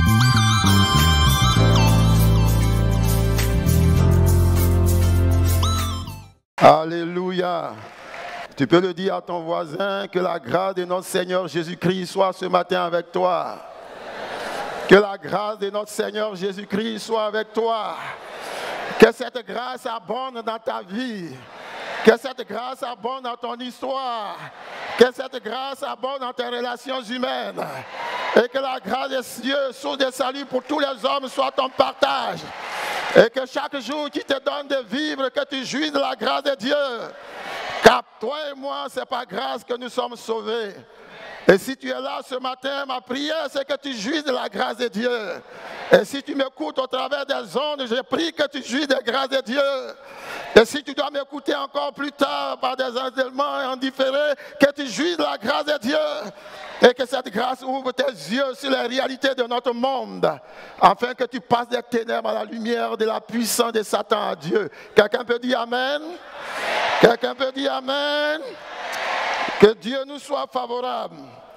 Alléluia. Tu peux le dire à ton voisin, que la grâce de notre Seigneur Jésus-Christ soit ce matin avec toi. Que la grâce de notre Seigneur Jésus-Christ soit avec toi. Que cette grâce abonde dans ta vie. Que cette grâce abonde dans ton histoire. Que cette grâce abonde dans tes relations humaines. Et que la grâce de Dieu, source de salut pour tous les hommes, soit ton partage. Et que chaque jour qui te donne de vivre, que tu jouisses de la grâce de Dieu. Car toi et moi, c'est par grâce que nous sommes sauvés. Et si tu es là ce matin, ma prière, c'est que tu jouisses de la grâce de Dieu. Et si tu m'écoutes au travers des ondes, je prie que tu jouisses de la grâce de Dieu. Et si tu dois m'écouter encore plus tard par des éléments indifférés, que tu jouisses de la grâce de Dieu. Et que cette grâce ouvre tes yeux sur les réalités de notre monde, afin que tu passes des ténèbres à la lumière de la puissance de Satan à Dieu. Quelqu'un peut dire Amen? Quelqu'un peut dire Amen? Que Dieu nous soit favorable.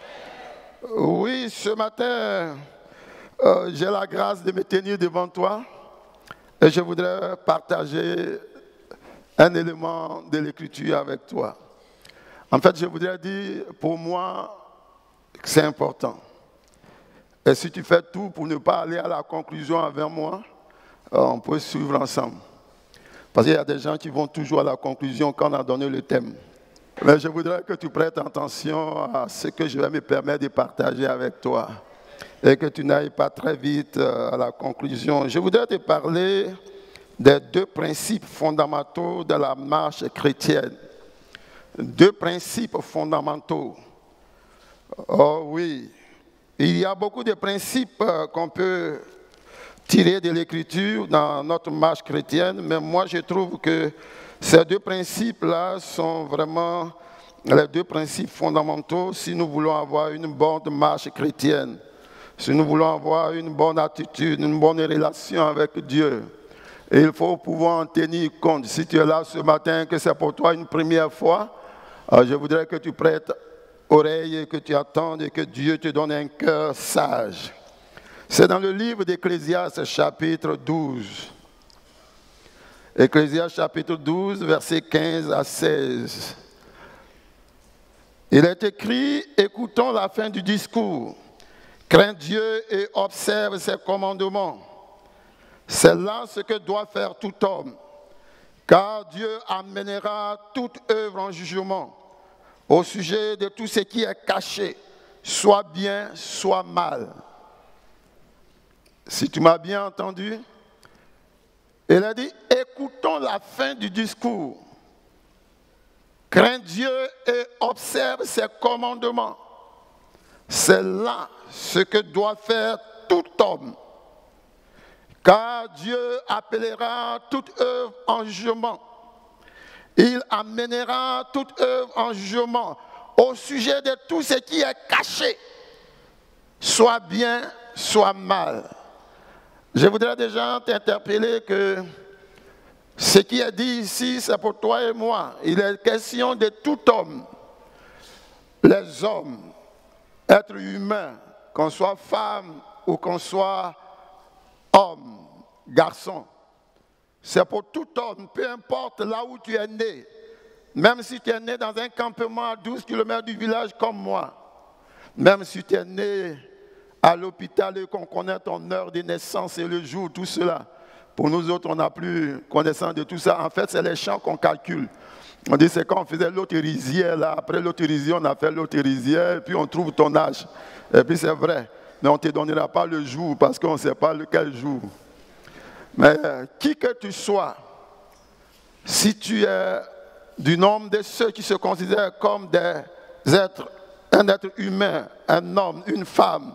Oui, ce matin, j'ai la grâce de me tenir devant toi et je voudrais partager un élément de l'Écriture avec toi. En fait, je voudrais dire, pour moi, que c'est important. Et si tu fais tout pour ne pas aller à la conclusion avec moi, on peut suivre ensemble. Parce qu'il y a des gens qui vont toujours à la conclusion quand on a donné le thème. Mais je voudrais que tu prêtes attention à ce que je vais me permettre de partager avec toi. Et que tu n'ailles pas très vite à la conclusion. Je voudrais te parler des deux principes fondamentaux de la marche chrétienne. Deux principes fondamentaux. Oh oui, il y a beaucoup de principes qu'on peut tirer de l'Écriture dans notre marche chrétienne, mais moi je trouve que ces deux principes-là sont vraiment les deux principes fondamentaux si nous voulons avoir une bonne marche chrétienne, si nous voulons avoir une bonne attitude, une bonne relation avec Dieu. Et il faut pouvoir en tenir compte. Si tu es là ce matin, que c'est pour toi une première fois, je voudrais que tu prêtes oreille et que tu attendes et que Dieu te donne un cœur sage. C'est dans le livre d'Ecclésiaste, chapitre 12. Ecclésiaste, chapitre 12, versets 15 à 16. Il est écrit, écoutons la fin du discours. Crains Dieu et observe ses commandements. C'est là ce que doit faire tout homme. Car Dieu amènera toute œuvre en jugement au sujet de tout ce qui est caché, soit bien, soit mal. Si tu m'as bien entendu, il a dit, écoutons la fin du discours. Crains Dieu et observe ses commandements. C'est là ce que doit faire tout homme. Car Dieu appellera toute œuvre en jugement. Il amènera toute œuvre en jugement au sujet de tout ce qui est caché, soit bien, soit mal. Je voudrais déjà t'interpeller que ce qui est dit ici, c'est pour toi et moi. Il est question de tout homme, les hommes, êtres humains, qu'on soit femme ou qu'on soit homme, garçon. C'est pour tout homme, peu importe là où tu es né. Même si tu es né dans un campement à 12 km du village comme moi. Même si tu es né à l'hôpital et qu'on connaît ton heure de naissance et le jour, tout cela. Pour nous autres, on n'a plus connaissance de tout ça. En fait, c'est les champs qu'on calcule. On dit c'est quand on faisait l'autérisière, là. Après l'autérisière, on a fait l'autérisière, et puis on trouve ton âge. Et puis c'est vrai. Mais on ne te donnera pas le jour parce qu'on ne sait pas lequel jour. Mais qui que tu sois, si tu es du nombre de ceux qui se considèrent comme des êtres, un être humain, un homme, une femme,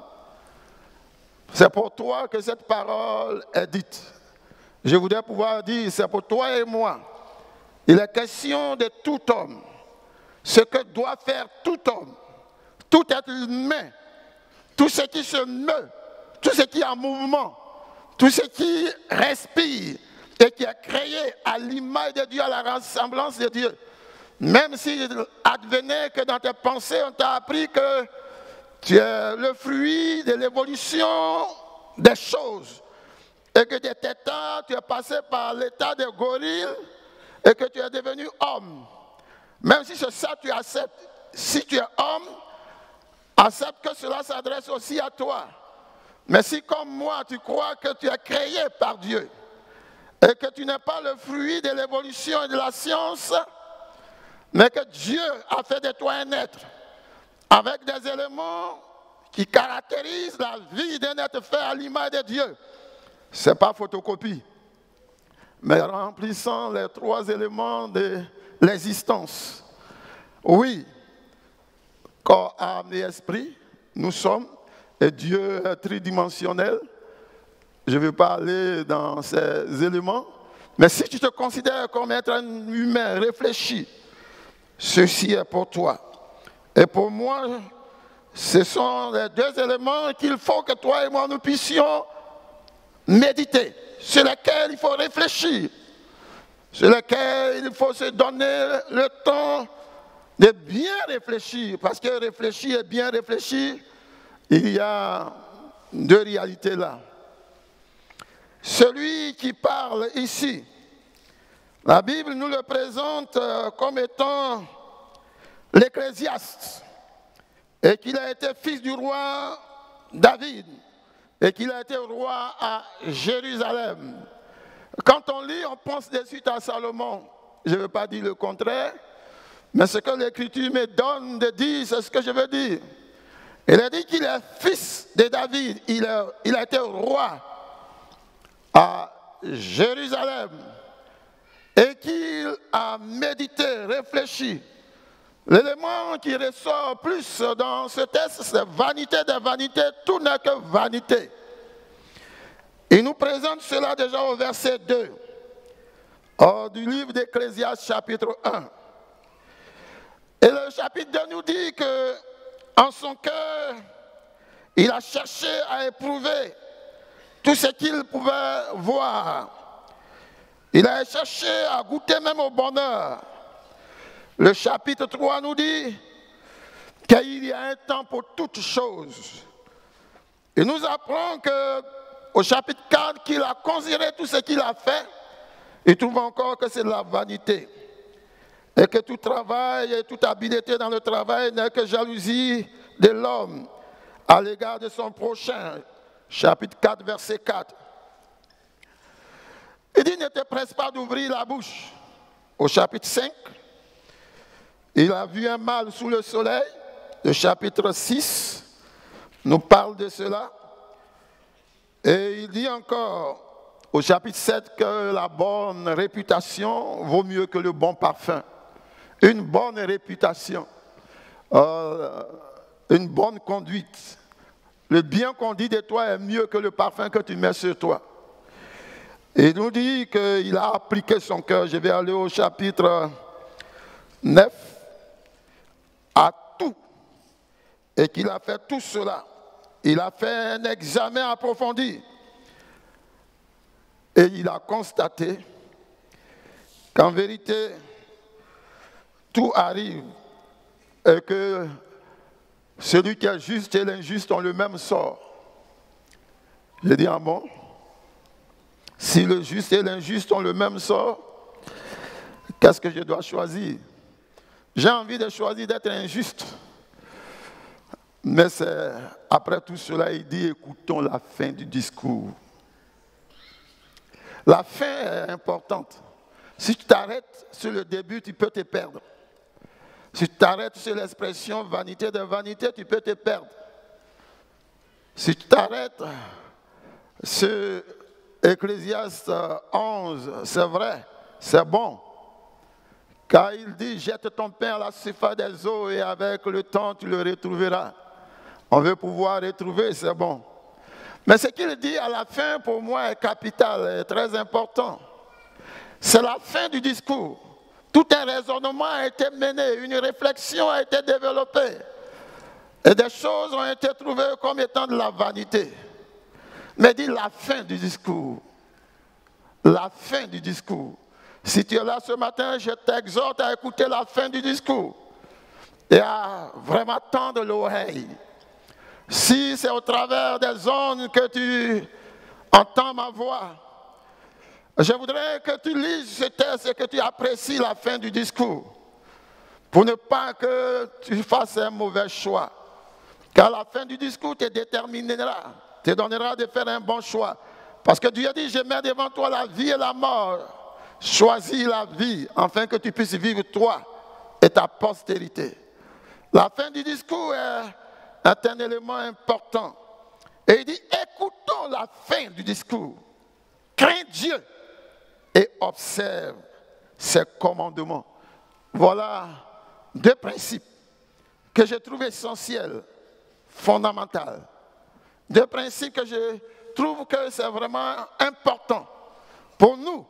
c'est pour toi que cette parole est dite. Je voudrais pouvoir dire, c'est pour toi et moi. Il est question de tout homme. Ce que doit faire tout homme, tout être humain, tout ce qui se meut, tout ce qui est en mouvement, tout ce qui respire et qui est créé à l'image de Dieu, à la ressemblance de Dieu. Même s'il advenait que dans tes pensées, on t'a appris que tu es le fruit de l'évolution des choses et que de tes temps, tu es passé par l'état de gorille et que tu es devenu homme. Même si c'est ça, tu acceptes. Si tu es homme, accepte que cela s'adresse aussi à toi. Mais si comme moi, tu crois que tu es créé par Dieu et que tu n'es pas le fruit de l'évolution et de la science, mais que Dieu a fait de toi un être avec des éléments qui caractérisent la vie d'un être fait à l'image de Dieu, ce n'est pas photocopie, mais remplissant les trois éléments de l'existence. Oui, corps, âme et esprit, nous sommes, et Dieu est tridimensionnel. Je ne vais pas aller dans ces éléments, mais si tu te considères comme être un humain réfléchi, ceci est pour toi. Et pour moi, ce sont les deux éléments qu'il faut que toi et moi nous puissions méditer, sur lesquels il faut réfléchir, sur lesquels il faut se donner le temps de bien réfléchir, parce que réfléchir et bien réfléchir, il y a deux réalités là. Celui qui parle ici, la Bible nous le présente comme étant l'Ecclésiaste, et qu'il a été fils du roi David, et qu'il a été roi à Jérusalem. Quand on lit, on pense de suite à Salomon. Je ne veux pas dire le contraire, mais ce que l'Écriture me donne de dire, c'est ce que je veux dire. Il a dit qu'il est fils de David, il a été roi à Jérusalem, et qu'il a médité, réfléchi. L'élément qui ressort plus dans ce texte, c'est vanité des vanités, tout n'est que vanité. Il nous présente cela déjà au verset 2 du livre d'Ecclésiaste chapitre 1. Et le chapitre 2 nous dit que en son cœur, il a cherché à éprouver tout ce qu'il pouvait voir. Il a cherché à goûter même au bonheur. Le chapitre 3 nous dit qu'il y a un temps pour toutes choses. Il nous apprend qu'au chapitre 4, qu'il a considéré tout ce qu'il a fait, il trouve encore que c'est de la vanité. Et que tout travail et toute habileté dans le travail n'est que jalousie de l'homme à l'égard de son prochain. Chapitre 4, verset 4. Il dit, ne te presse pas d'ouvrir la bouche. Au chapitre 5, il a vu un mal sous le soleil. Le chapitre 6 nous parle de cela. Et il dit encore au chapitre 7 que la bonne réputation vaut mieux que le bon parfum. Une bonne réputation, une bonne conduite. Le bien qu'on dit de toi est mieux que le parfum que tu mets sur toi. Et il nous dit qu'il a appliqué son cœur. Je vais aller au chapitre 9. À tout. Et qu'il a fait tout cela. Il a fait un examen approfondi. Et il a constaté qu'en vérité, tout arrive et que celui qui est juste et l'injuste ont le même sort. J'ai dit, ah bon? Si le juste et l'injuste ont le même sort, qu'est-ce que je dois choisir? J'ai envie de choisir d'être injuste. Mais après tout cela, il dit, écoutons la fin du discours. La fin est importante. Si tu t'arrêtes sur le début, tu peux te perdre. Si tu t'arrêtes sur l'expression vanité de vanité, tu peux te perdre. Si tu t'arrêtes sur Ecclésiaste 11, c'est vrai, c'est bon. Car il dit, jette ton pain à la surface des eaux et avec le temps tu le retrouveras. On veut pouvoir retrouver, c'est bon. Mais ce qu'il dit à la fin, pour moi, est capital, est très important. C'est la fin du discours. Tout un raisonnement a été mené, une réflexion a été développée. Et des choses ont été trouvées comme étant de la vanité. Mais dit la fin du discours. La fin du discours. Si tu es là ce matin, je t'exhorte à écouter la fin du discours. Et à vraiment tendre l'oreille. Si c'est au travers des ondes que tu entends ma voix, je voudrais que tu lises ce texte et que tu apprécies la fin du discours, pour ne pas que tu fasses un mauvais choix. Car la fin du discours te déterminera, te donnera de faire un bon choix. Parce que Dieu dit, je mets devant toi la vie et la mort. Choisis la vie, afin que tu puisses vivre toi et ta postérité. La fin du discours est un élément important. Et il dit, écoutons la fin du discours. Crains Dieu et observe ses commandements. Voilà deux principes que je trouve essentiels, fondamentaux. Deux principes que je trouve que c'est vraiment important pour nous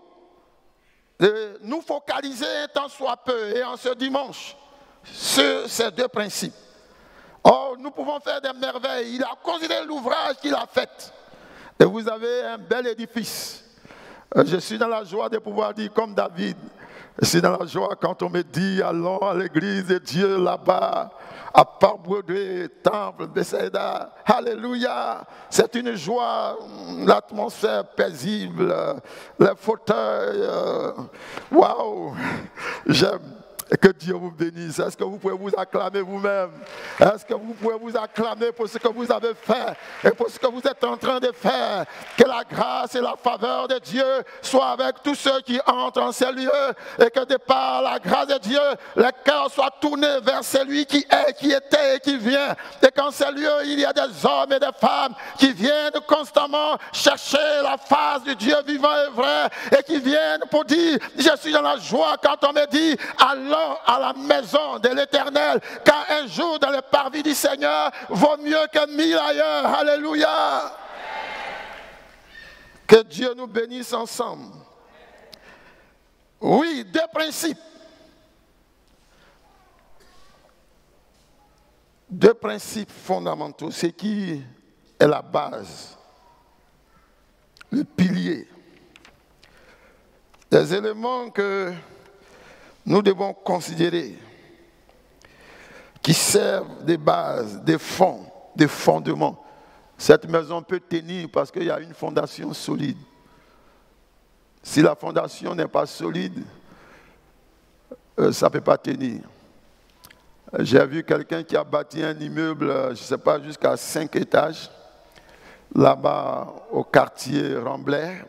de nous focaliser tant soit peu et en ce dimanche sur ces deux principes. Oh, nous pouvons faire des merveilles. Il a considéré l'ouvrage qu'il a fait. Et vous avez un bel édifice. Je suis dans la joie de pouvoir dire comme David. Je suis dans la joie quand on me dit allons à l'église de Dieu là-bas, à Port-Brodé, Temple, Bethsaida. Alléluia. C'est une joie, l'atmosphère paisible, les fauteuils. Waouh, j'aime. Et que Dieu vous bénisse. Est-ce que vous pouvez vous acclamer vous-même? Est-ce que vous pouvez vous acclamer pour ce que vous avez fait et pour ce que vous êtes en train de faire? Que la grâce et la faveur de Dieu soient avec tous ceux qui entrent en ces lieux et que de par la grâce de Dieu, les cœurs soient tournés vers celui qui est, qui était et qui vient. Et qu'en ces lieux, il y a des hommes et des femmes qui viennent constamment chercher la face du Dieu vivant et vrai et qui viennent pour dire, je suis dans la joie quand on me dit, allons à la maison de l'Éternel, car un jour dans le parvis du Seigneur vaut mieux que 1000 ailleurs. Alléluia. Que Dieu nous bénisse ensemble. Oui, deux principes. Deux principes fondamentaux, ce qui est la base, le pilier. Des éléments que nous devons considérer, qui servent de base, de fonds, de fondements. Cette maison peut tenir parce qu'il y a une fondation solide. Si la fondation n'est pas solide, ça ne peut pas tenir. J'ai vu quelqu'un qui a bâti un immeuble, je ne sais pas, jusqu'à 5 étages, là-bas au quartier Ramblay,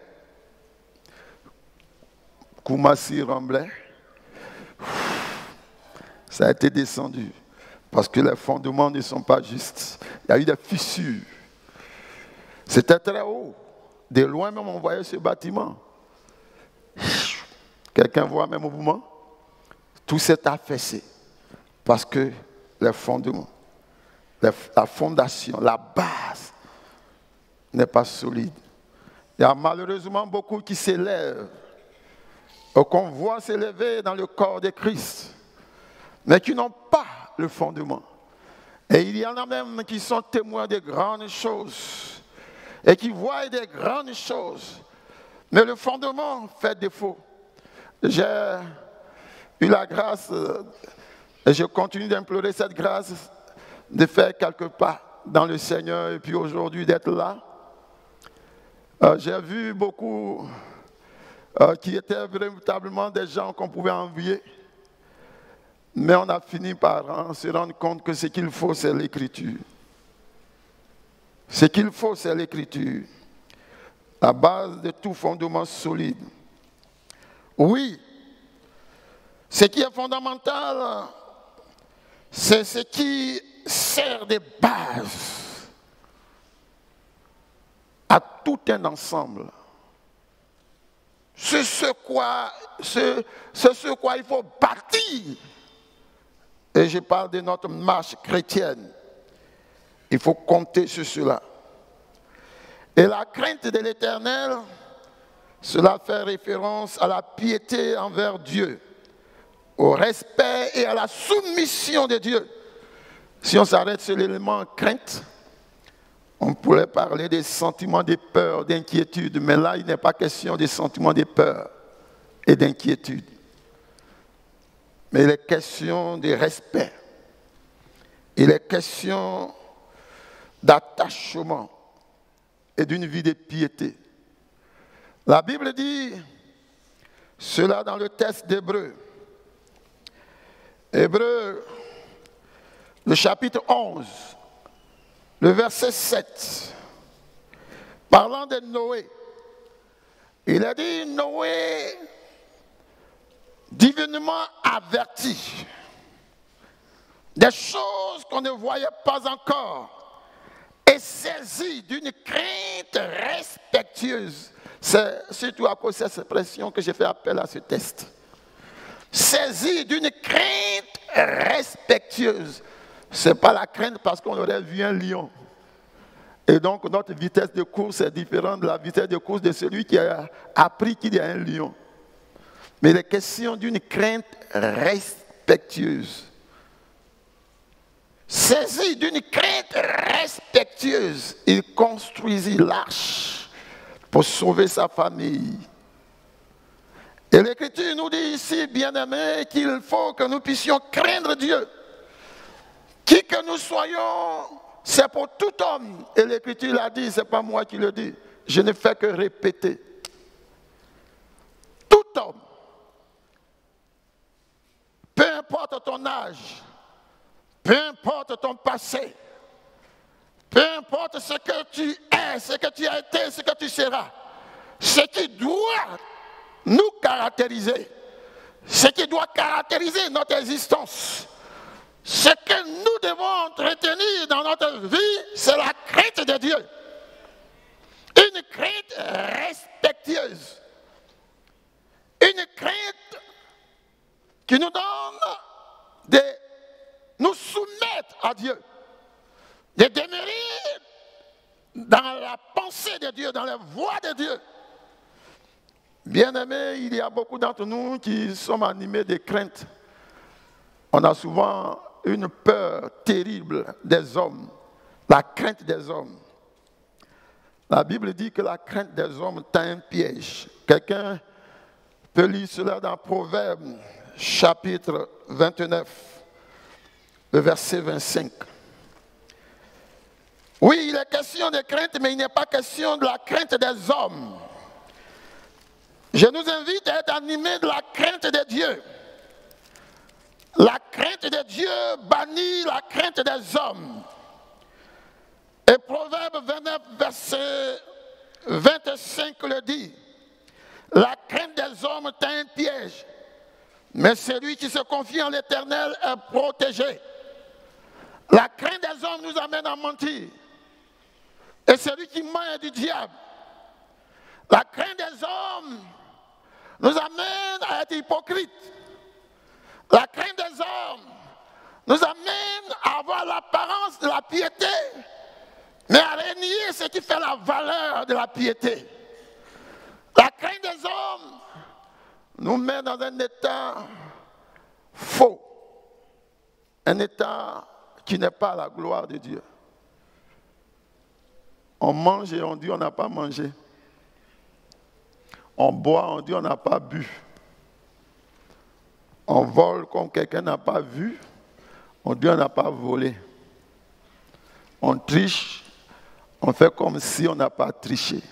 Koumassi Ramblay. Ça a été descendu parce que les fondements ne sont pas justes. Il y a eu des fissures. C'était très haut. De loin même on voyait ce bâtiment. Quelqu'un voit même au mouvement? Tout s'est affaissé parce que les fondements, la fondation, la base n'est pas solide. Il y a malheureusement beaucoup qui s'élèvent, qu'on voit s'élever dans le corps de Christ, mais qui n'ont pas le fondement. Et il y en a même qui sont témoins de grandes choses et qui voient des grandes choses, mais le fondement fait défaut. J'ai eu la grâce, et je continue d'implorer cette grâce, de faire quelques pas dans le Seigneur et puis aujourd'hui d'être là. J'ai vu beaucoup qui étaient véritablement des gens qu'on pouvait envier. Mais on a fini par se rendre compte que ce qu'il faut, c'est l'Écriture. Ce qu'il faut, c'est l'Écriture. La base de tout fondement solide. Oui, ce qui est fondamental, c'est ce qui sert de base à tout un ensemble. C'est ce quoi il faut bâtir. Et je parle de notre marche chrétienne. Il faut compter sur cela. Et la crainte de l'Éternel, cela fait référence à la piété envers Dieu, au respect et à la soumission de Dieu. Si on s'arrête sur l'élément crainte, on pourrait parler des sentiments de peur, d'inquiétude, mais là, il n'est pas question des sentiments de peur et d'inquiétude. Mais il est question de respect. Il est question d'attachement et d'une vie de piété. La Bible dit cela dans le texte d'Hébreux. Hébreux, le chapitre 11, le verset 7, parlant de Noé. Il a dit, Noé, divinement averti, des choses qu'on ne voyait pas encore, et saisi d'une crainte respectueuse. C'est surtout à cause de cette expression que j'ai fait appel à ce texte. Saisi d'une crainte respectueuse. Ce n'est pas la crainte parce qu'on aurait vu un lion. Et donc notre vitesse de course est différente de la vitesse de course de celui qui a appris qu'il y a un lion. Mais il est question d'une crainte respectueuse. Saisi d'une crainte respectueuse, il construisit l'arche pour sauver sa famille. Et l'Écriture nous dit ici, bien-aimés, qu'il faut que nous puissions craindre Dieu. Qui que nous soyons, c'est pour tout homme. Et l'Écriture l'a dit, ce n'est pas moi qui le dis. Je ne fais que répéter. Tout homme, peu importe ton âge, peu importe ton passé, peu importe ce que tu es, ce que tu as été, ce que tu seras, ce qui doit nous caractériser, ce qui doit caractériser notre existence, ce que nous devons retenir dans notre vie, c'est la crainte de Dieu. Une crainte respectueuse. Une crainte qui nous donne de nous soumettre à Dieu, de demeurer dans la pensée de Dieu, dans la voie de Dieu. Bien-aimés, il y a beaucoup d'entre nous qui sommes animés de crainte. On a souvent une peur terrible des hommes, la crainte des hommes. La Bible dit que la crainte des hommes tend un piège. Quelqu'un peut lire cela dans Proverbes, chapitre 29, le verset 25. Oui, il est question de crainte, mais il n'est pas question de la crainte des hommes. Je nous invite à être animés de la crainte de Dieu. La crainte de Dieu bannit la crainte des hommes. Et Proverbe 29, verset 25 le dit. La crainte des hommes est un piège, mais celui qui se confie en l'Éternel est protégé. La crainte des hommes nous amène à mentir. Et celui qui ment est du diable. La crainte des hommes nous amène à être hypocrite. La crainte des hommes nous amène à avoir l'apparence de la piété, mais à renier ce qui fait la valeur de la piété. La crainte des hommes nous met dans un état faux, un état qui n'est pas la gloire de Dieu. On mange et on dit on n'a pas mangé. On boit, on dit on n'a pas bu. On vole comme quelqu'un n'a pas vu, on dit on n'a pas volé. On triche, on fait comme si on n'a pas triché.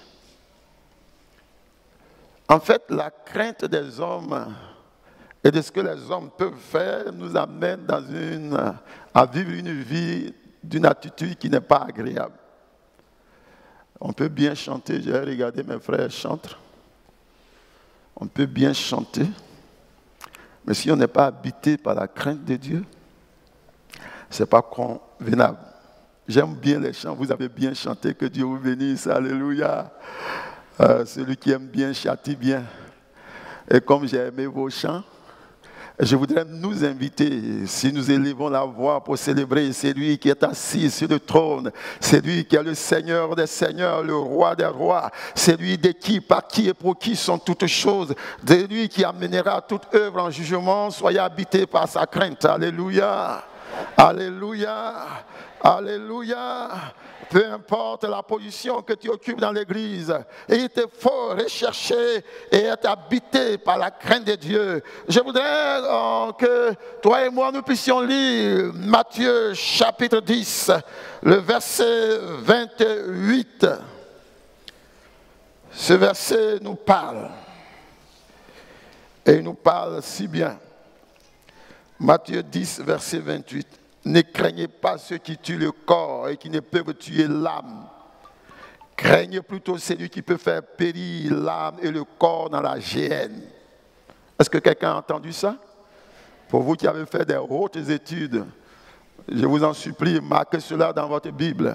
En fait, la crainte des hommes et de ce que les hommes peuvent faire nous amène à vivre une vie d'une attitude qui n'est pas agréable. On peut bien chanter, j'ai regardé mes frères chanter. On peut bien chanter. Mais si on n'est pas habité par la crainte de Dieu, ce n'est pas convenable. J'aime bien les chants, vous avez bien chanté, que Dieu vous bénisse, alléluia. Celui qui aime bien châtie bien. Et comme j'ai aimé vos chants, je voudrais nous inviter, si nous élevons la voix pour célébrer celui qui est assis sur le trône, celui qui est le Seigneur des Seigneurs, le Roi des Rois, celui de qui, par qui et pour qui sont toutes choses, de lui qui amènera toute œuvre en jugement, soyez habités par sa crainte. Alléluia. Alléluia. Alléluia. Peu importe la position que tu occupes dans l'église, il te faut rechercher et être habité par la crainte de Dieu. Je voudrais que toi et moi nous puissions lire Matthieu chapitre 10, le verset 28. Ce verset nous parle. Et il nous parle si bien. Matthieu 10, verset 28. Ne craignez pas ceux qui tuent le corps et qui ne peuvent tuer l'âme. Craignez plutôt celui qui peut faire périr l'âme et le corps dans la géhenne. Est-ce que quelqu'un a entendu ça? Pour vous qui avez fait des hautes études, je vous en supplie, marquez cela dans votre Bible.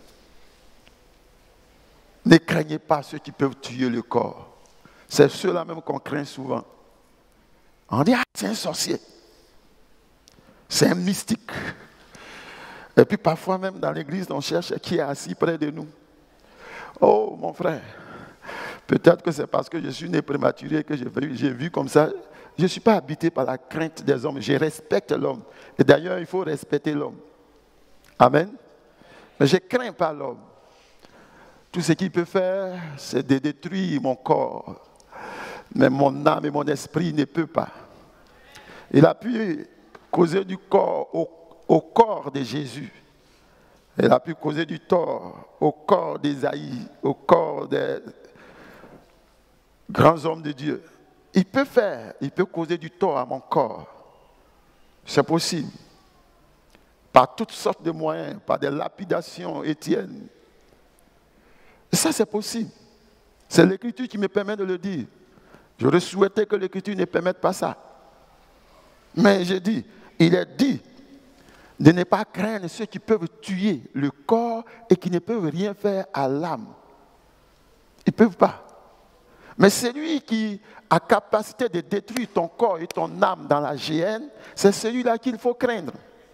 Ne craignez pas ceux qui peuvent tuer le corps. C'est ceux-là même qu'on craint souvent. On dit, ah, c'est un sorcier. C'est un mystique. Et puis parfois même dans l'église, on cherche qui est assis près de nous. Oh mon frère, peut-être que c'est parce que je suis né prématuré que j'ai vu comme ça. Je ne suis pas habité par la crainte des hommes. Je respecte l'homme. Et d'ailleurs, il faut respecter l'homme. Amen. Mais je ne crains pas l'homme. Tout ce qu'il peut faire, c'est de détruire mon corps. Mais mon âme et mon esprit ne peuvent pas. Il a pu causer du corps au corps de Jésus. Il a pu causer du tort au corps d'Ésaïe, au corps des grands hommes de Dieu. Il peut causer du tort à mon corps. C'est possible. Par toutes sortes de moyens, par des lapidations étiennes. Ça, c'est possible. C'est l'Écriture qui me permet de le dire. J'aurais souhaité que l'Écriture ne permette pas ça. Mais j'ai dit, il est dit de ne pas craindre ceux qui peuvent tuer le corps et qui ne peuvent rien faire à l'âme. Ils ne peuvent pas. Mais celui qui a capacité de détruire ton corps et ton âme dans la géhenne, c'est celui-là qu'il faut craindre.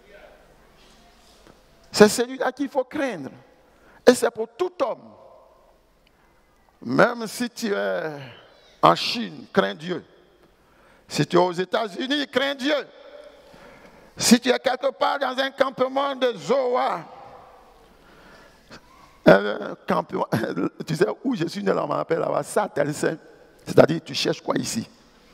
C'est celui-là qu'il faut craindre. Et c'est pour tout homme. Même si tu es en Chine, crains Dieu. Si tu es aux États-Unis, crains Dieu. Si tu es quelque part dans un campement de Zoa, tu sais où je suis né, là, on m'appelle là-bas, ça, c'est-à-dire tu cherches quoi ici?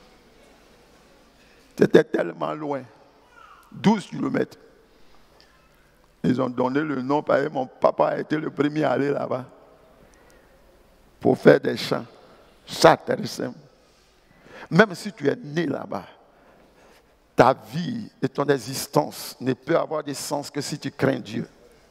C'était tellement loin, 12 kilomètres. Ils ont donné le nom, parce que mon papa a été le premier à aller là-bas pour faire des chants. Ça, même si tu es né là-bas, ta vie et ton existence ne peut avoir de sens que si tu crains Dieu.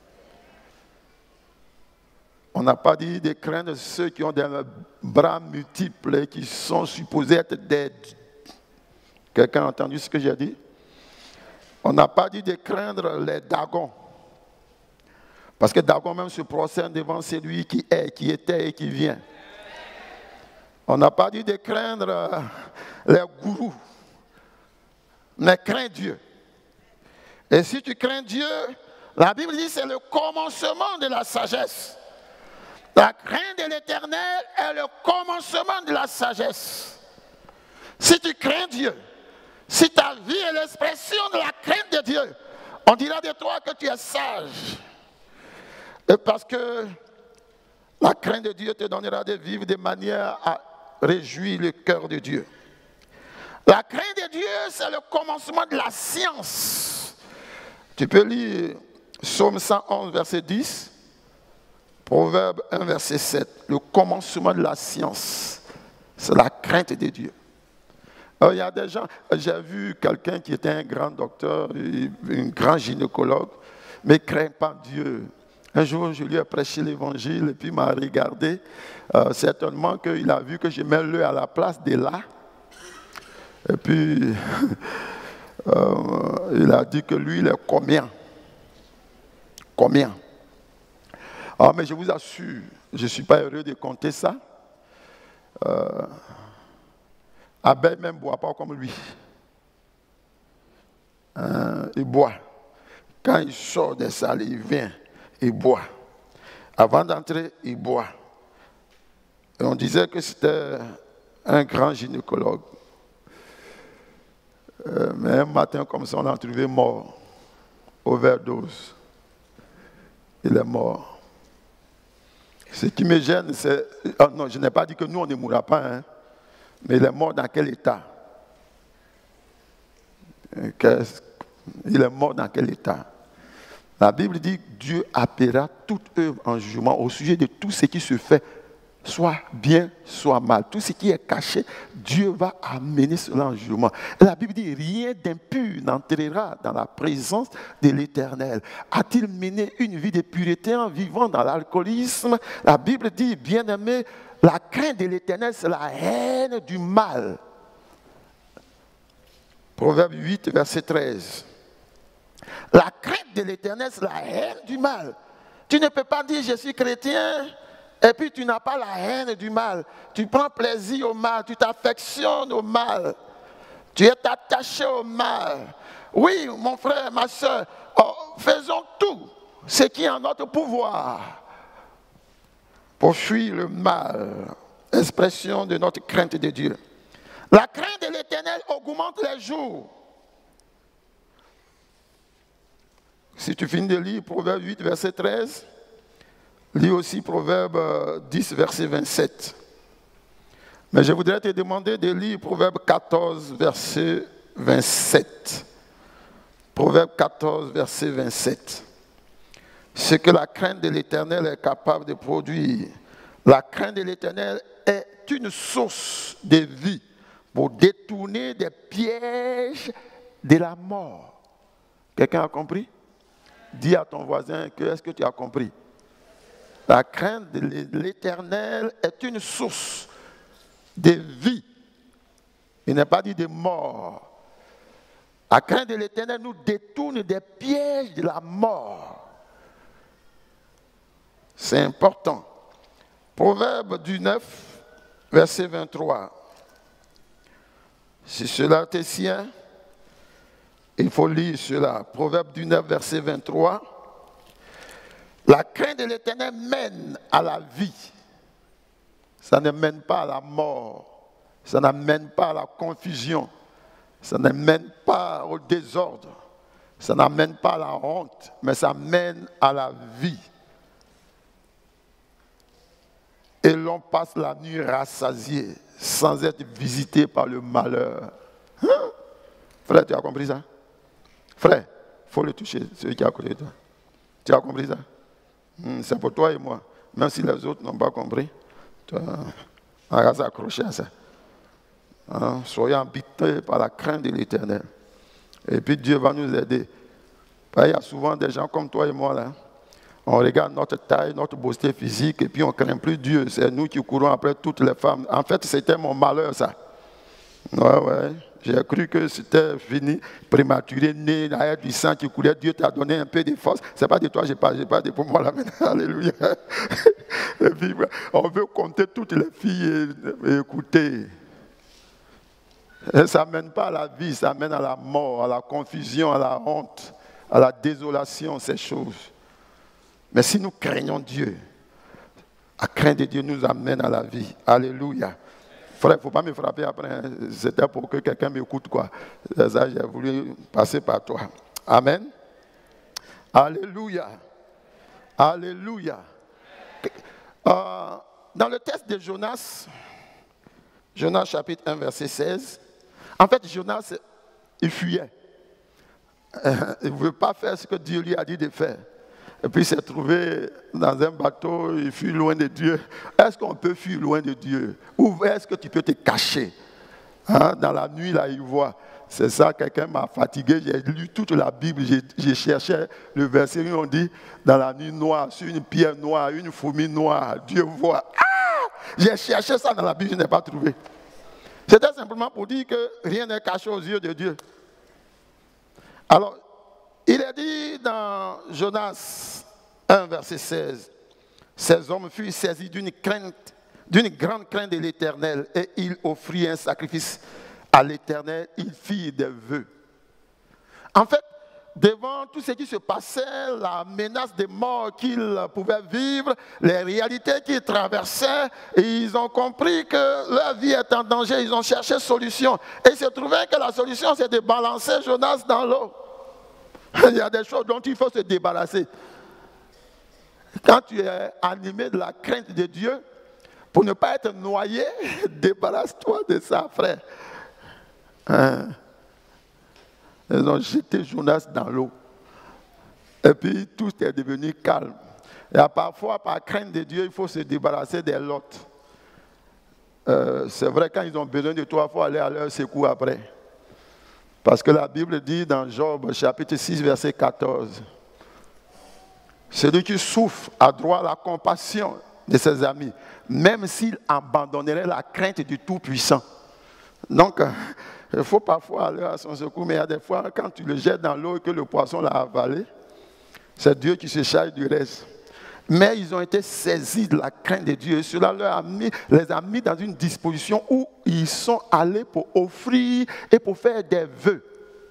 On n'a pas dit de craindre ceux qui ont des bras multiples et qui sont supposés être dead. Quelqu'un a entendu ce que j'ai dit? On n'a pas dit de craindre les Dagons. Parce que Dagon même se prosterne devant celui qui est, qui était et qui vient. On n'a pas dit de craindre les gourous. Mais crains Dieu. Et si tu crains Dieu, la Bible dit que c'est le commencement de la sagesse. La crainte de l'Éternel est le commencement de la sagesse. Si tu crains Dieu, si ta vie est l'expression de la crainte de Dieu, on dira de toi que tu es sage. Et parce que la crainte de Dieu te donnera de vivre de manière à réjouir le cœur de Dieu. La crainte de Dieu, c'est le commencement de la science. Tu peux lire Psaume 111, verset 10, Proverbe 1, verset 7. Le commencement de la science, c'est la crainte de Dieu. Alors, il y a des gens, j'ai vu quelqu'un qui était un grand docteur, un grand gynécologue, mais ne craint pas Dieu. Un jour, je lui ai prêché l'évangile et puis il m'a regardé. Certainement qu'il a vu que je mets l'œil à la place de là. Et puis, il a dit que lui, il est combien? Combien? Ah, mais je vous assure, je ne suis pas heureux de compter ça. Abel même ne boit pas comme lui. Il boit. Quand il sort des salles, il vient, il boit. Avant d'entrer, il boit. Et on disait que c'était un grand gynécologue. Mais un matin comme ça, on l'a trouvé mort overdose. Il est mort. Ce qui me gêne, c'est... Oh non, je n'ai pas dit que nous, on ne mourra pas, hein, mais il est mort dans quel état? Il est mort dans quel état? La Bible dit que Dieu appellera toute œuvre en jugement au sujet de tout ce qui se fait, soit bien, soit mal. Tout ce qui est caché, Dieu va amener cela en jugement. Et la Bible dit, rien d'impur n'entrera dans la présence de l'Éternel. A-t-il mené une vie de pureté en vivant dans l'alcoolisme? La Bible dit, bien-aimé, la crainte de l'Éternel, c'est la haine du mal. Proverbe 8, verset 13. La crainte de l'Éternel, c'est la haine du mal. Tu ne peux pas dire, je suis chrétien, et puis tu n'as pas la haine du mal. Tu prends plaisir au mal, tu t'affectionnes au mal. Tu es attaché au mal. Oui, mon frère, ma soeur, faisons tout ce qui est en notre pouvoir pour fuir le mal. Expression de notre crainte de Dieu. La crainte de l'Éternel augmente les jours. Si tu finis de lire Proverbe 8, verset 13, lis aussi Proverbe 10, verset 27. Mais je voudrais te demander de lire Proverbe 14, verset 27. Proverbe 14, verset 27. Ce que la crainte de l'Éternel est capable de produire. La crainte de l'Éternel est une source de vie pour détourner des pièges de la mort. Quelqu'un a compris? Dis à ton voisin que est-ce que tu as compris? La crainte de l'Éternel est une source de vie. Il n'est pas dit de mort. La crainte de l'Éternel nous détourne des pièges de la mort. C'est important. Proverbe 19, verset 23. Si cela te tient, il faut lire cela. Proverbe 19, verset 23. La crainte de l'Éternel mène à la vie. Ça ne mène pas à la mort. Ça n'amène pas à la confusion. Ça ne mène pas au désordre. Ça n'amène pas à la honte, mais ça mène à la vie. Et l'on passe la nuit rassasié, sans être visité par le malheur. Hein? Frère, tu as compris ça? Frère, il faut le toucher, celui qui est à côté de toi. Tu as compris ça? C'est pour toi et moi. Même si les autres n'ont pas compris, toi, on va s'accrocher à ça. Hein? Soyez habités par la crainte de l'Éternel. Et puis Dieu va nous aider. Il y a souvent des gens comme toi et moi là. On regarde notre taille, notre beauté physique, et puis on ne craint plus Dieu. C'est nous qui courons après toutes les femmes. En fait, c'était mon malheur, ça. Ouais. J'ai cru que c'était fini, prématuré, né, avec du sang qui coulait. Dieu t'a donné un peu de force. Ce n'est pas de toi, je parle de pour moi là maintenant. Alléluia. Et puis, on veut compter toutes les filles et écouter. Et ça ne mène pas à la vie, ça mène à la mort, à la confusion, à la honte, à la désolation, ces choses. Mais si nous craignons Dieu, la crainte de Dieu nous amène à la vie. Alléluia. Frère, il ne faut pas me frapper après. C'était pour que quelqu'un m'écoute, quoi. C'est ça, j'ai voulu passer par toi. Amen. Alléluia. Alléluia. Dans le texte de Jonas, Jonas chapitre 1, verset 16, en fait, Jonas, il fuyait. Il ne veut pas faire ce que Dieu lui a dit de faire. Et puis il s'est trouvé dans un bateau, il fuit loin de Dieu. Est-ce qu'on peut fuir loin de Dieu? Ou est-ce que tu peux te cacher? Hein? Dans la nuit, là, il voit. C'est ça, quelqu'un m'a fatigué. J'ai lu toute la Bible, j'ai cherché le verset où on dit, dans la nuit noire, sur une pierre noire, une fourmi noire, Dieu voit. Ah! J'ai cherché ça dans la Bible, je n'ai pas trouvé. C'était simplement pour dire que rien n'est caché aux yeux de Dieu. Alors, il est dit dans Jonas 1, verset 16, ces hommes furent saisis d'une grande crainte de l'Éternel, et ils offrirent un sacrifice à l'Éternel, ils firent des vœux. En fait, devant tout ce qui se passait, la menace de mort qu'ils pouvaient vivre, les réalités qu'ils traversaient, ils ont compris que leur vie est en danger, ils ont cherché solution. Et il se trouvait que la solution, c'est de balancer Jonas dans l'eau. Il y a des choses dont il faut se débarrasser. Quand tu es animé de la crainte de Dieu, pour ne pas être noyé, débarrasse-toi de ça, frère. Hein? Ils ont jeté Jonas dans l'eau. Et puis tout est devenu calme. Et parfois, par crainte de Dieu, il faut se débarrasser des lots. C'est vrai, quand ils ont besoin de toi, il faut aller à leur secours après. Parce que la Bible dit dans Job, chapitre 6, verset 14, celui qui souffre a droit à la compassion de ses amis, même s'il abandonnerait la crainte du Tout-Puissant. Donc, il faut parfois aller à son secours, mais il y a des fois, quand tu le jettes dans l'eau et que le poisson l'a avalé, c'est Dieu qui se charge du reste. Mais ils ont été saisis de la crainte de Dieu. Et cela les a mis dans une disposition où ils sont allés pour offrir et pour faire des vœux.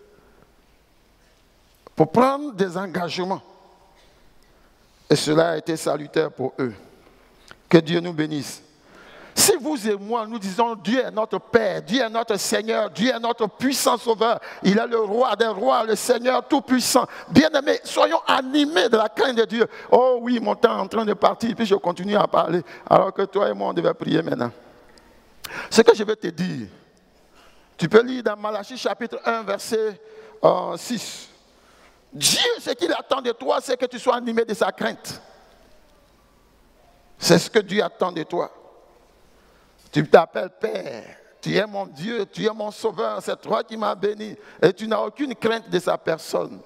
Pour prendre des engagements. Et cela a été salutaire pour eux. Que Dieu nous bénisse. Si vous et moi, nous disons Dieu est notre Père, Dieu est notre Seigneur, Dieu est notre puissant Sauveur, il est le roi des rois, le Seigneur tout-puissant. Bien-aimés, soyons animés de la crainte de Dieu. Oh oui, mon temps est en train de partir, puis je continue à parler, alors que toi et moi, on devait prier maintenant. Ce que je vais te dire, tu peux lire dans Malachie chapitre 1, verset 6. Dieu, ce qu'il attend de toi, c'est que tu sois animé de sa crainte. C'est ce que Dieu attend de toi. Tu t'appelles Père, tu es mon Dieu, tu es mon Sauveur, c'est toi qui m'as béni. Et tu n'as aucune crainte de sa personne.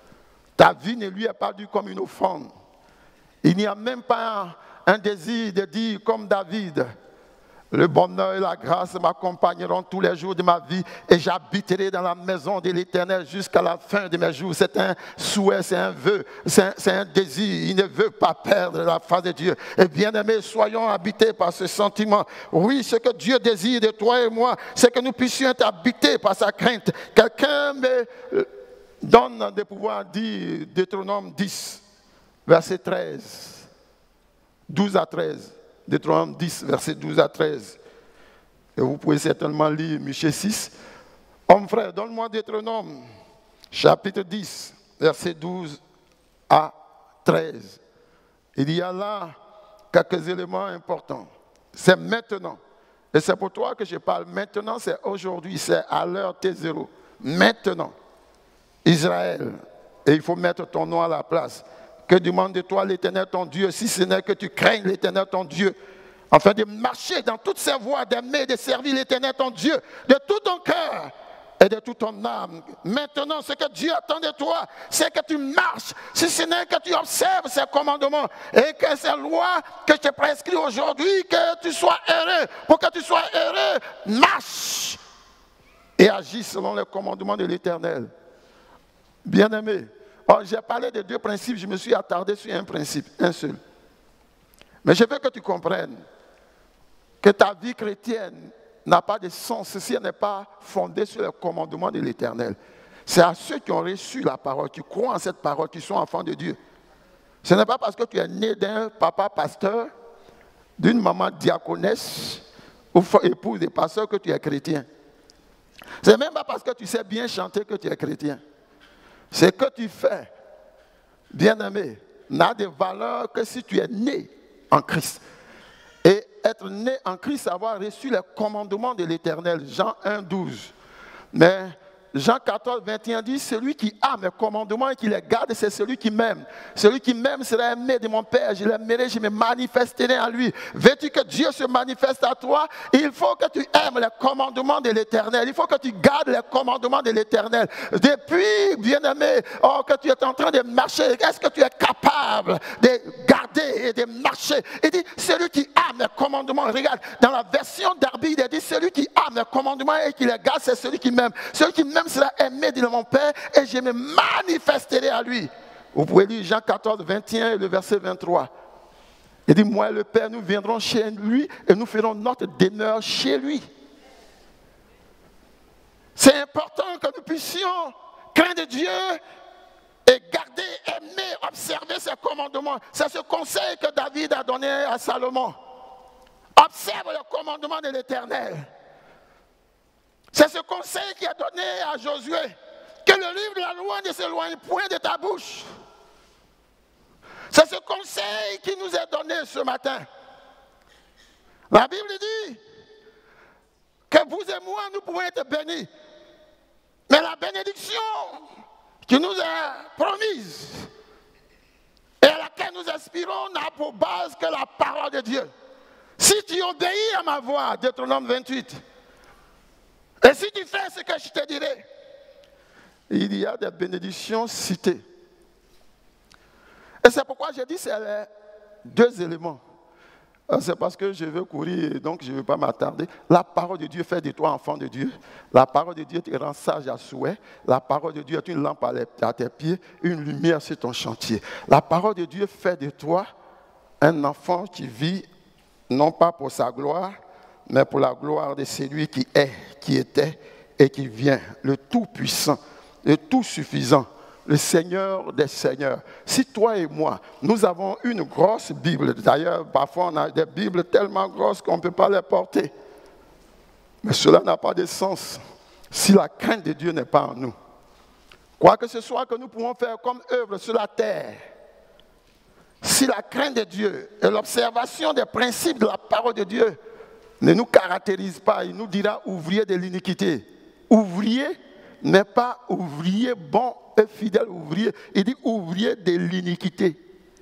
Ta vie ne lui est pas due comme une offrande. Il n'y a même pas un désir de dire comme David, le bonheur et la grâce m'accompagneront tous les jours de ma vie et j'habiterai dans la maison de l'Éternel jusqu'à la fin de mes jours. C'est un souhait, c'est un vœu, c'est un désir. Il ne veut pas perdre la face de Dieu. Et bien aimés, soyons habités par ce sentiment. Oui, ce que Dieu désire de toi et moi, c'est que nous puissions être habités par sa crainte. Quelqu'un me donne de pouvoir dire Deutéronome 10, verset 13, 12 à 13. Deutéronome 10, verset 12 à 13. Et vous pouvez certainement lire Michée 6. Homme frère, donne-moi Deutéronome, chapitre 10, verset 12 à 13. Il y a là quelques éléments importants. C'est maintenant. Et c'est pour toi que je parle. Maintenant, c'est aujourd'hui, c'est à l'heure T0. Maintenant, Israël. Et il faut mettre ton nom à la place. Que demande de toi l'Éternel ton Dieu, si ce n'est que tu craignes l'Éternel ton Dieu, afin de marcher dans toutes ses voies, d'aimer et de servir l'Éternel ton Dieu, de tout ton cœur et de toute ton âme. Maintenant, ce que Dieu attend de toi, c'est que tu marches, si ce n'est que tu observes ses commandements et que ces lois que je te prescris aujourd'hui, que tu sois heureux. Pour que tu sois heureux, marche et agis selon les commandements de l'Éternel. Bien-aimé, j'ai parlé de deux principes, je me suis attardé sur un principe, un seul. Mais je veux que tu comprennes que ta vie chrétienne n'a pas de sens si elle n'est pas fondée sur le commandement de l'Éternel. C'est à ceux qui ont reçu la parole, qui croient en cette parole, qui sont enfants de Dieu. Ce n'est pas parce que tu es né d'un papa pasteur, d'une maman diaconesse ou épouse de pasteur que tu es chrétien. Ce n'est même pas parce que tu sais bien chanter que tu es chrétien. Ce que tu fais, bien-aimé, n'a de valeur que si tu es né en Christ. Et être né en Christ, avoir reçu les commandements de l'Éternel. Jean 1, 12. Mais Jean 14, 21 dit, celui qui a mes commandements et qui les garde, c'est celui qui m'aime. Celui qui m'aime sera aimé de mon Père. Je l'aimerai, je me manifesterai en lui. Veux-tu que Dieu se manifeste à toi? Il faut que tu aimes les commandements de l'Éternel. Il faut que tu gardes les commandements de l'Éternel. Depuis, bien-aimé, que tu es en train de marcher, est-ce que tu es capable de garder et de marcher? Il dit, celui qui a mes commandements, regarde, dans la version d'Arby, il dit, celui qui a mes commandements et qui les garde, c'est celui qui m'aime. Celui qui m'aime sera aimé de mon Père et je me manifesterai à lui. Vous pouvez lire Jean 14, 21 et le verset 23. Il dit, moi et le Père, nous viendrons chez lui et nous ferons notre demeure chez lui. C'est important que nous puissions craindre Dieu et garder, aimer, observer ses commandements. C'est ce conseil que David a donné à Salomon. Observe le commandement de l'Éternel. C'est ce conseil qu'il a donné à Josué, que Que le livre de la loi ne s'éloigne point de ta bouche. C'est ce conseil qui nous est donné ce matin. La Bible dit que vous et moi, nous pouvons être bénis. Mais la bénédiction qui nous est promise et à laquelle nous aspirons n'a pour base que la parole de Dieu. Si tu obéis à ma voix, Deutéronome 28, et si tu fais ce que je te dirai, il y a des bénédictions citées. Et c'est pourquoi j'ai dit c'est les deux éléments. C'est parce que je veux courir et donc je ne veux pas m'attarder. La parole de Dieu fait de toi enfant de Dieu. La parole de Dieu te rend sage à souhait. La parole de Dieu est une lampe à tes pieds, une lumière sur ton chantier. La parole de Dieu fait de toi un enfant qui vit non pas pour sa gloire, mais pour la gloire de celui qui est, qui était et qui vient, le Tout-Puissant, le Tout-Suffisant, le Seigneur des Seigneurs. Si toi et moi, nous avons une grosse Bible, d'ailleurs, parfois on a des Bibles tellement grosses qu'on ne peut pas les porter, mais cela n'a pas de sens si la crainte de Dieu n'est pas en nous. Quoi que ce soit que nous pouvons faire comme œuvre sur la terre, si la crainte de Dieu et l'observation des principes de la parole de Dieu ne nous caractérise pas, il nous dira ouvrier de l'iniquité. Ouvrier n'est pas ouvrier bon et fidèle ouvrier. Il dit ouvrier de l'iniquité.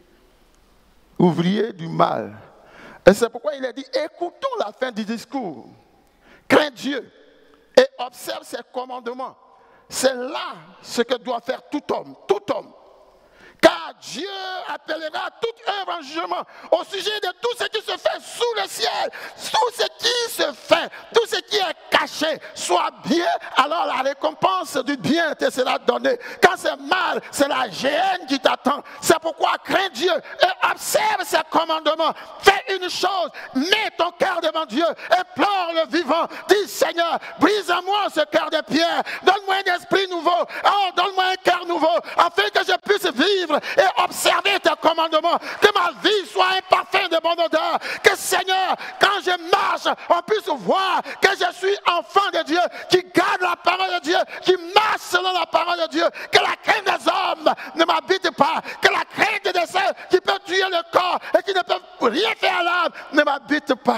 Ouvrier du mal. Et c'est pourquoi il a dit, écoutons la fin du discours. Crains Dieu et observe ses commandements. C'est là ce que doit faire tout homme. Tout homme. Car Dieu appellera toute œuvre en jugement au sujet de tout ce qui se fait sous le ciel. Tout ce qui se fait, tout ce qui est caché, soit bien, alors la récompense du bien te sera donnée. Quand c'est mal, c'est la géhenne qui t'attend. C'est pourquoi crains Dieu et observe ses commandements. Fais une chose, mets ton cœur devant Dieu, implore le vivant. Dis Seigneur, brise en moi ce cœur de pierre. Donne-moi un esprit nouveau. Oh, donne-moi un cœur nouveau, afin que je puisse vivre et observer tes commandements, que ma vie soit un parfum de bonne odeur, que Seigneur, quand je marche, on puisse voir que je suis enfant de Dieu, qui garde la parole de Dieu, qui marche selon la parole de Dieu, que la crainte des hommes ne m'habite pas, que la crainte de ceux qui peuvent tuer le corps et qui ne peuvent rien faire à l'âme ne m'habite pas.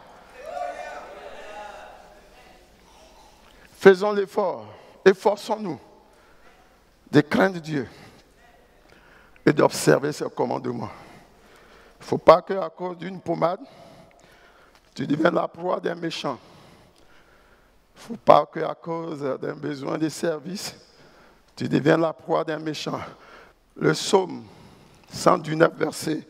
Faisons l'effort, efforçons-nous de craindre Dieu et d'observer ses commandements. Il ne faut pas qu'à cause d'une pommade, tu deviennes la proie d'un méchant. Il ne faut pas qu'à cause d'un besoin de service, tu deviennes la proie d'un méchant. Le psaume 119, verset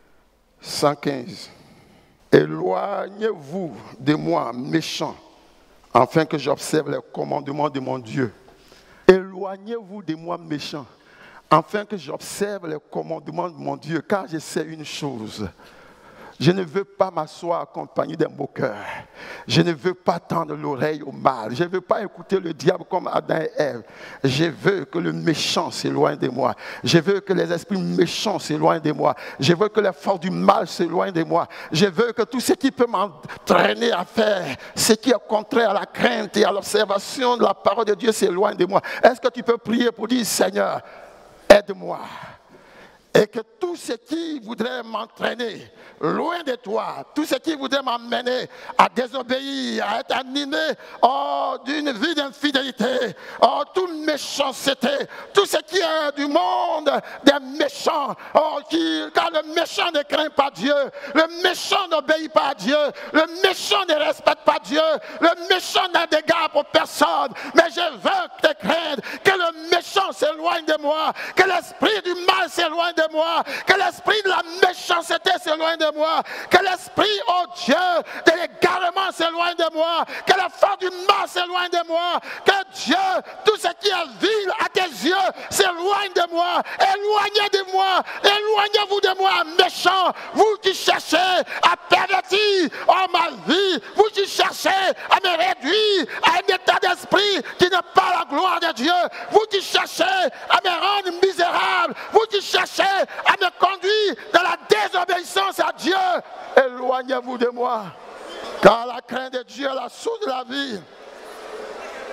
115. Éloignez-vous de moi, méchant, afin que j'observe les commandements de mon Dieu. Éloignez-vous de moi, méchant, afin que j'observe les commandements de mon Dieu, car je sais une chose. Je ne veux pas m'asseoir accompagné d'un moqueur. Je ne veux pas tendre l'oreille au mal. Je ne veux pas écouter le diable comme Adam et Ève. Je veux que le méchant s'éloigne de moi. Je veux que les esprits méchants s'éloignent de moi. Je veux que les forces du mal s'éloignent de moi. Je veux que tout ce qui peut m'entraîner à faire ce qui est contraire à la crainte et à l'observation de la parole de Dieu s'éloigne de moi. Est-ce que tu peux prier pour dire, Seigneur, aide-moi? Et que tout ce qui voudrait m'entraîner loin de toi, tout ce qui voudrait m'amener à désobéir, à être animé d'une vie d'infidélité, toute méchanceté, tout ce qui est du monde des méchants, car le méchant ne craint pas Dieu, le méchant n'obéit pas à Dieu, le méchant ne respecte pas Dieu, le méchant n'a d'égard pour personne, mais je veux te craindre, que le méchant s'éloigne de moi, que l'esprit du mal s'éloigne de moi, que l'esprit de la méchanceté s'éloigne de moi, que l'esprit, oh Dieu, de l'égarement s'éloigne de moi, que la force du mal s'éloigne de moi, que Dieu, tout ce qui est vil à tes yeux s'éloigne de moi, éloignez de moi, éloignez-vous de moi, méchant, vous qui cherchez à pervertir ma vie, vous qui cherchez à me réduire à un état d'esprit qui n'est pas la gloire de Dieu, vous qui cherchez à me rendre misérable, vous qui cherchez à me conduire dans la désobéissance à Dieu, éloignez-vous de moi. Car la crainte de Dieu est la source de la vie.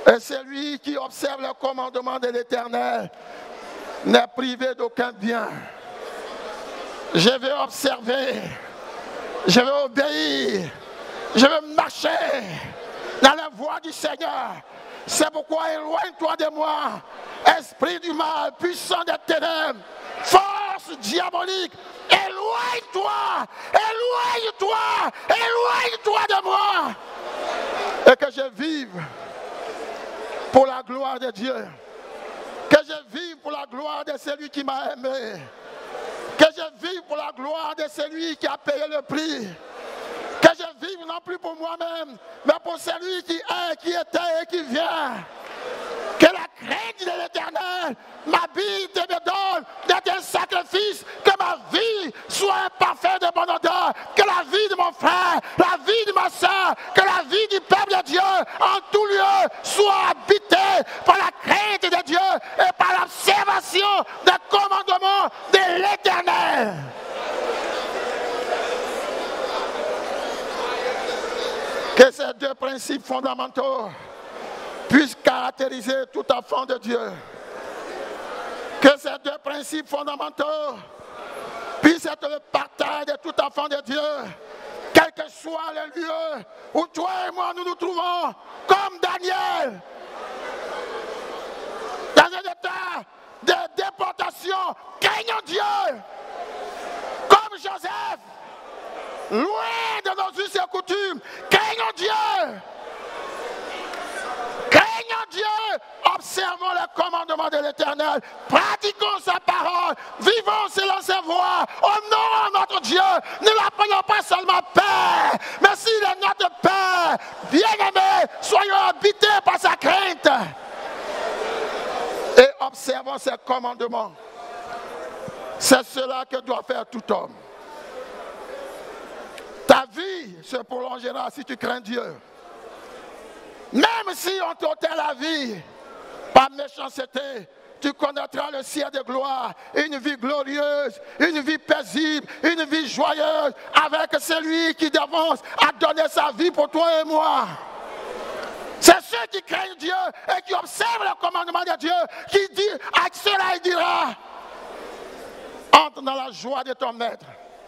Et celui qui observe le commandement de l'Éternel n'est privé d'aucun bien. Je vais observer, je vais obéir, je vais marcher dans la voie du Seigneur. C'est pourquoi éloigne-toi de moi, esprit du mal, puissant des ténèbres, force diabolique. Éloigne-toi, éloigne-toi, éloigne-toi de moi. Et que je vive pour la gloire de Dieu. Que je vive pour la gloire de celui qui m'a aimé. Que je vive pour la gloire de celui qui a payé le prix. Que je vive non plus pour moi-même, mais pour celui qui est, qui était et qui vient. Que la crainte de l'Éternel m'habite et me donne d'être un sacrifice. Que ma vie soit un parfum de bon odeur. Que la vie de mon frère, la vie de ma soeur, que la vie du peuple de Dieu en tout lieu soit habitée par la crainte de Dieu et par l'observation des commandements de l'Éternel. Que ces deux principes fondamentaux puissent caractériser tout enfant de Dieu. Que ces deux principes fondamentaux puissent être le partage de tout enfant de Dieu, quel que soit le lieu où toi et moi nous nous trouvons, comme Daniel, dans un état de déportation, craignant Dieu, comme Joseph, loin de nos us et coutumes, craignant Dieu. Craignons Dieu, observons le commandement de l'Éternel, pratiquons sa parole, vivons selon ses voies, honorons notre Dieu, ne l'appelons pas seulement Père, mais s'il est notre Père, bien-aimés, soyons habités par sa crainte et observons ses commandements. C'est cela que doit faire tout homme. Ta vie se prolongera si tu crains Dieu. Même si on t'ôtait la vie par méchanceté, tu connaîtras le ciel de gloire, une vie glorieuse, une vie paisible, une vie joyeuse avec celui qui d'avance a donné sa vie pour toi et moi. C'est ceux qui craignent Dieu et qui observent le commandement de Dieu qui dit à cela il dira, entre dans la joie de ton maître.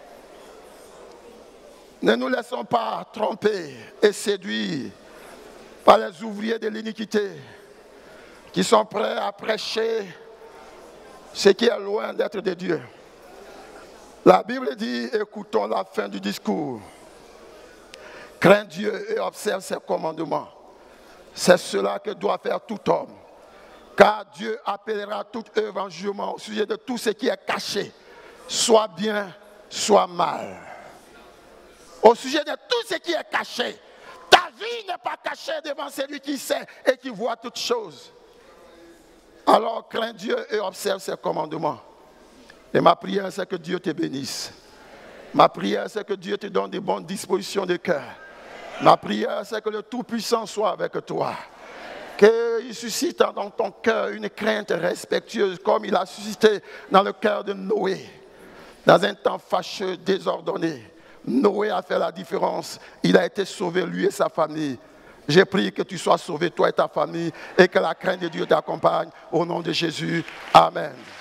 Ne nous laissons pas tromper et séduire par les ouvriers de l'iniquité qui sont prêts à prêcher ce qui est loin d'être de Dieu. La Bible dit, écoutons la fin du discours. Crains Dieu et observe ses commandements. C'est cela que doit faire tout homme. Car Dieu appellera toute œuvre en jugement au sujet de tout ce qui est caché, soit bien, soit mal. Au sujet de tout ce qui est caché. Ta vie n'est pas cachée devant celui qui sait et qui voit toutes choses. Alors crains Dieu et observe ses commandements. Et ma prière, c'est que Dieu te bénisse. Ma prière, c'est que Dieu te donne des bonnes dispositions de cœur. Ma prière, c'est que le Tout-Puissant soit avec toi. Qu'il suscite dans ton cœur une crainte respectueuse comme il a suscité dans le cœur de Noé. Dans un temps fâcheux, désordonné. Noé a fait la différence. Il a été sauvé, lui et sa famille. J'ai prié que tu sois sauvé, toi et ta famille, et que la crainte de Dieu t'accompagne. Au nom de Jésus. Amen.